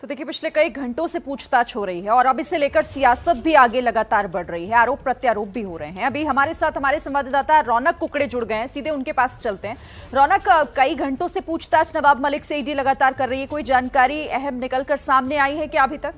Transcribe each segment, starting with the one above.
तो देखिए, पिछले कई घंटों से पूछताछ हो रही है और अब इसे लेकर सियासत भी आगे लगातार बढ़ रही है। आरोप प्रत्यारोप भी हो रहे हैं। अभी हमारे साथ हमारे संवाददाता रौनक कुकड़े जुड़ गए हैं, सीधे उनके पास चलते हैं। रौनक, कई घंटों से पूछताछ नवाब मलिक से ईडी लगातार कर रही है, कोई जानकारी अहम निकलकर सामने आई है क्या अभी तक?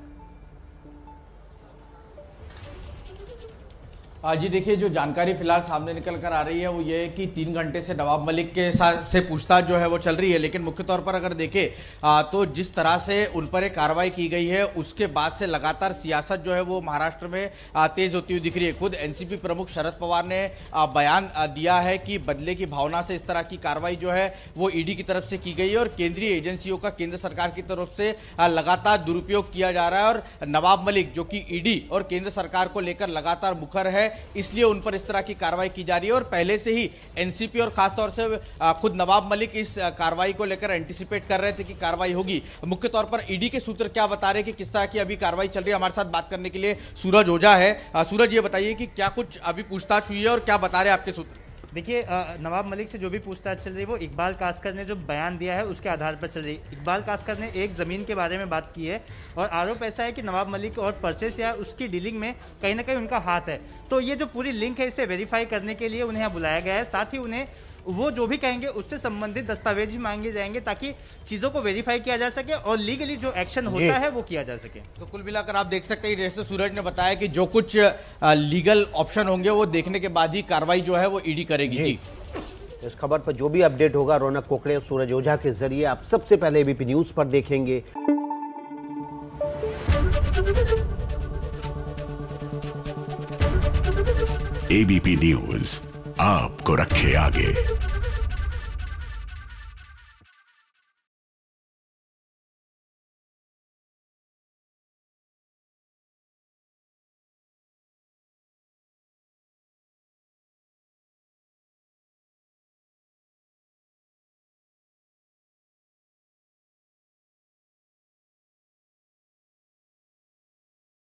जी देखिए, जो जानकारी फिलहाल सामने निकल कर आ रही है वो ये है कि 3 घंटे से नवाब मलिक के साथ से पूछताछ जो है वो चल रही है। लेकिन मुख्य तौर पर अगर देखें तो जिस तरह से उन पर एक कार्रवाई की गई है उसके बाद से लगातार सियासत जो है वो महाराष्ट्र में तेज होती हुई दिख रही है। खुद एनसीपी प्रमुख शरद पवार ने बयान दिया है कि बदले की भावना से इस तरह की कार्रवाई जो है वो ईडी की तरफ से की गई है और केंद्रीय एजेंसियों का केंद्र सरकार की तरफ से लगातार दुरुपयोग किया जा रहा है। और नवाब मलिक जो कि ईडी और केंद्र सरकार को लेकर लगातार मुखर है, इसलिए उन पर इस तरह की कार्रवाई की जा रही है। और पहले से ही एनसीपी और खासतौर से खुद नवाब मलिक इस कार्रवाई को लेकर एंटिसिपेट कर रहे थे कि कार्रवाई होगी। मुख्य तौर पर ईडी के सूत्र क्या बता रहे हैं कि किस तरह की अभी कार्रवाई चल रही है, हमारे साथ बात करने के लिए सूरज ओझा है। सूरज, ये बताइए कि क्या कुछ अभी पूछताछ हुई है और क्या बता रहे हैं आपके सूत्र? देखिए, नवाब मलिक से जो भी पूछताछ चल रही है वो इकबाल कास्कर ने जो बयान दिया है उसके आधार पर चल रही है। इकबाल कास्कर ने एक ज़मीन के बारे में बात की है और आरोप ऐसा है कि नवाब मलिक और परचेस या उसकी डीलिंग में कहीं ना कहीं उनका हाथ है। तो ये जो पूरी लिंक है इसे वेरीफाई करने के लिए उन्हें यहाँ बुलाया गया है। साथ ही उन्हें वो जो भी कहेंगे उससे संबंधित दस्तावेज ही मांगे जाएंगे ताकि चीज़ों को वेरीफाई किया जा सके और लीगली जो एक्शन होता है वो किया जा सके। तो कुल मिलाकर आप देख सकते हैं, जैसे सूरज ने बताया कि जो कुछ लीगल ऑप्शन होंगे वो देखने के बाद ही कार्रवाई जो है वो ईडी करेगी। जी, इस खबर पर जो भी अपडेट होगा रौनक कुकड़े और सूरज ओझा के जरिए आप सबसे पहले एबीपी न्यूज पर देखेंगे। एबीपी न्यूज आपको रखे आगे।